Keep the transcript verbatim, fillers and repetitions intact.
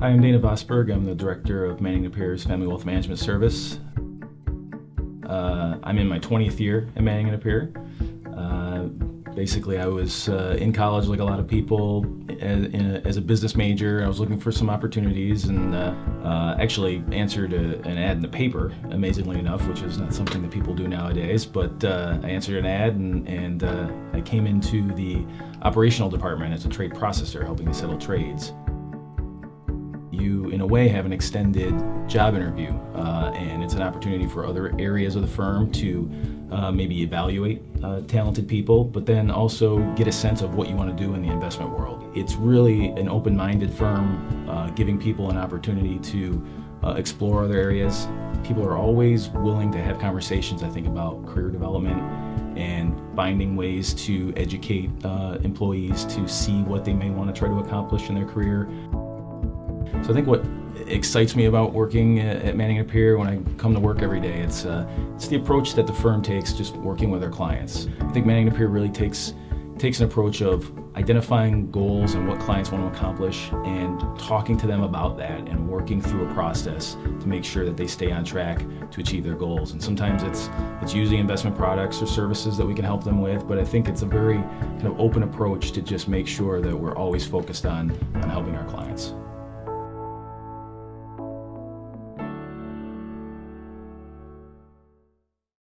Hi, I'm Dana Vosburgh. I'm the Director of Manning and Napier Family Wealth Management Service. Uh, I'm in my twentieth year at Manning and Napier. Uh, basically, I was uh, in college like a lot of people as, in a, as a business major. I was looking for some opportunities and uh, uh, actually answered a, an ad in the paper, amazingly enough, which is not something that people do nowadays. But uh, I answered an ad and, and uh, I came into the operational department as a trade processor, helping to settle trades. You, in a way, have an extended job interview, uh, and it's an opportunity for other areas of the firm to uh, maybe evaluate uh, talented people, but then also get a sense of what you want to do in the investment world. It's really an open-minded firm, uh, giving people an opportunity to uh, explore other areas. People are always willing to have conversations, I think, about career development and finding ways to educate uh, employees to see what they may want to try to accomplish in their career. So I think what excites me about working at Manning and Napier when I come to work every day, it's, uh, it's the approach that the firm takes just working with our clients. I think Manning and Napier really takes, takes an approach of identifying goals and what clients want to accomplish and talking to them about that and working through a process to make sure that they stay on track to achieve their goals. And sometimes it's, it's using investment products or services that we can help them with, but I think it's a very kind of open approach to just make sure that we're always focused on, on helping our clients.